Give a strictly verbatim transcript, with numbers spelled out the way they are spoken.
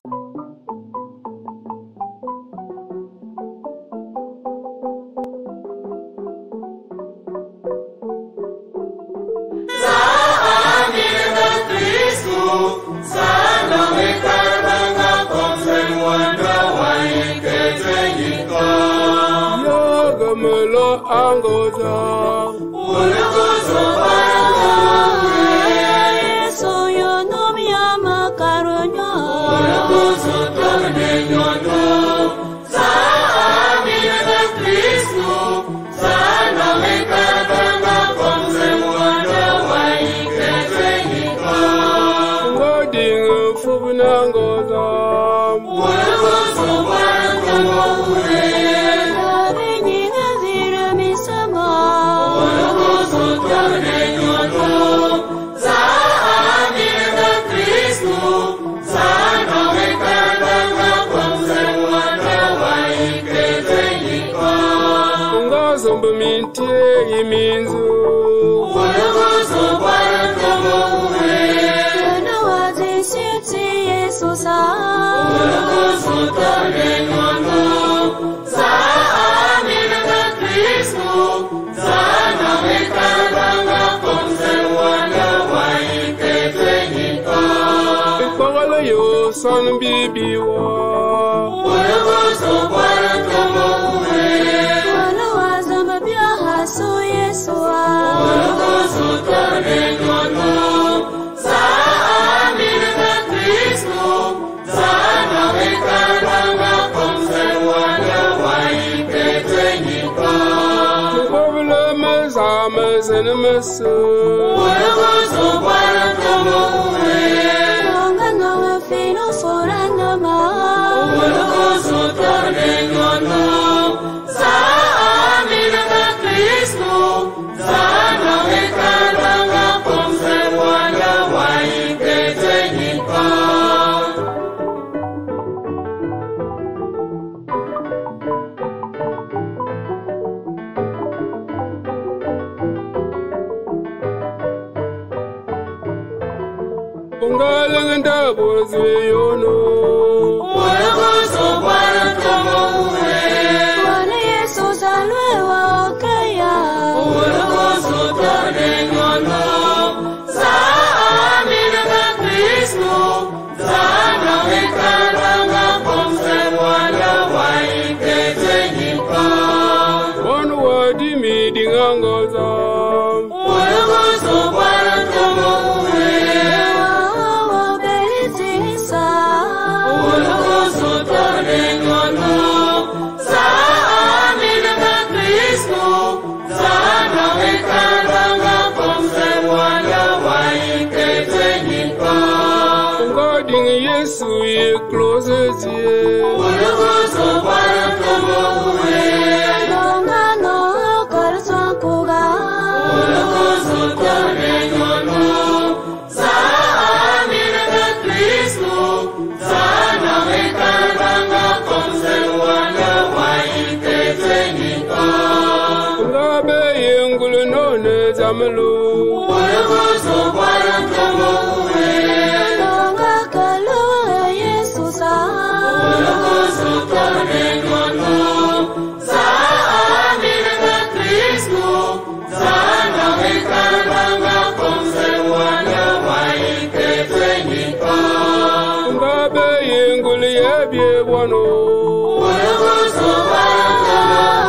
Angoza, Uluguzo Barangwe, Yesu yono miyama karonyo, Uluguzo togane nyono, Sa amina da Kristu, Sa nawe karabanga komse mwanda wa ikete niko. Ngodinga fubunangoza, Uluguzo Barangwe, Zomba minti iminzu Uluguzo Barangwe, Yana wazi siti Yesu sa Uluguzo togane nyono, Sa amina da Kristu, Sa nawe karabanga komse mwanda wa ikete niko. Ipagala yo san bibiwa Uluguzo Barangwe, So Yesua, Uluguzo togane nyono, Sa amina da Kristu, Sa nawe karabanga komse mwanda wa ikete niko. Mubabula meza meza na mesa Uluguzo Barangwe, Longa nawe fino sorandama, Uluguzo togane nyono, Sa amina da Kristu, Sa nawe karabanga komse mwanda wa ikete niko. Ungalanga ndabo ziyono Uluguzo Barangwe, Bwana Yesu salwe wakaya, Uluguzo togane nyono, Sa amina da Kristu, Sa nawe karabanga komse mwanda wa ikete niko. Wanu wadi midingangoza Uluguzo Barangwe, Wabelitisa, Uluguzo togane nyono, Sa amina da Kristu, Sa nawe karabanga komse mwanda wa ikete niko. Ngodinga Yesu ye close zie Uluguzo Barangwe, Longa no karsankuga, Uluguzo togane nyono, Sa amina da Kristu, Sa nawe karabanga komse mwanda wa ikete niko. Ngabe yengulu none zamlu Uluguzo Barangwe, Longa kalu Yesu sa Uluguzo togane nyono, Sa amina da Kristu, Sa nawe karabanga komse mwanda wa ikete niko. Ngabe yengulu yebye bwano Uluguzo Barangwe,